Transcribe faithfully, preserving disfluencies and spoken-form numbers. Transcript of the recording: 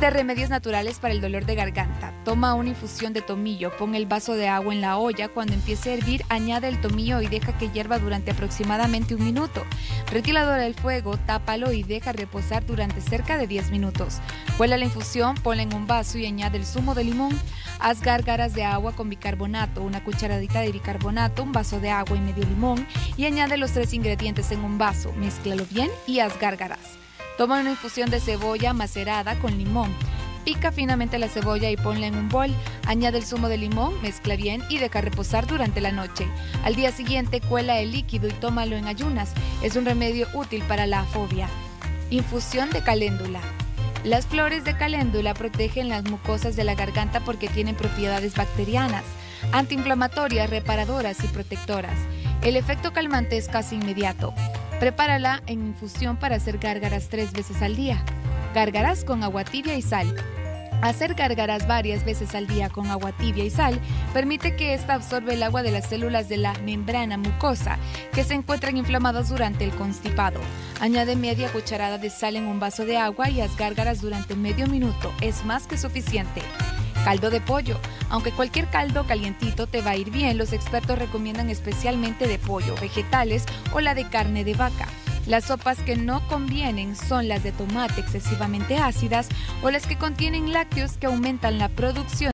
de remedios naturales para el dolor de garganta. Toma una infusión de tomillo, pon el vaso de agua en la olla, cuando empiece a hervir añade el tomillo y deja que hierva durante aproximadamente un minuto. Retíralo del fuego, tápalo y deja reposar durante cerca de diez minutos. Cuela la infusión, ponla en un vaso y añade el zumo de limón. Haz gárgaras de agua con bicarbonato, una cucharadita de bicarbonato, un vaso de agua y medio limón y añade los tres ingredientes en un vaso. Mézclalo bien y haz gárgaras. Toma una infusión de cebolla macerada con limón. Pica finamente la cebolla y ponla en un bol. Añade el zumo de limón, mezcla bien y deja reposar durante la noche. Al día siguiente cuela el líquido y tómalo en ayunas. Es un remedio útil para la afobia. Infusión de caléndula. Las flores de caléndula protegen las mucosas de la garganta porque tienen propiedades bacterianas, antiinflamatorias, reparadoras y protectoras. El efecto calmante es casi inmediato. Prepárala en infusión para hacer gárgaras tres veces al día. Gárgaras con agua tibia y sal. Hacer gárgaras varias veces al día con agua tibia y sal permite que ésta absorba el agua de las células de la membrana mucosa que se encuentran inflamadas durante el constipado. Añade media cucharada de sal en un vaso de agua y haz gárgaras durante medio minuto. Es más que suficiente. Caldo de pollo. Aunque cualquier caldo calientito te va a ir bien, los expertos recomiendan especialmente de pollo, vegetales o la de carne de vaca. Las sopas que no convienen son las de tomate excesivamente ácidas o las que contienen lácteos que aumentan la producción